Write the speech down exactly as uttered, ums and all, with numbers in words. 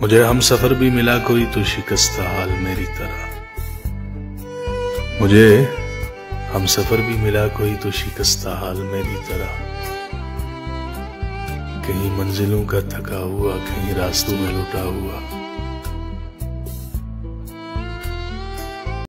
मुझे हम सफर भी मिला कोई तो शिकस्ता हाल मेरी तरह। मुझे हम सफर भी मिला कोई तो शिकस्ता हाल मेरी तरह। कहीं मंजिलों का थका हुआ, कहीं रास्तों में लुटा हुआ।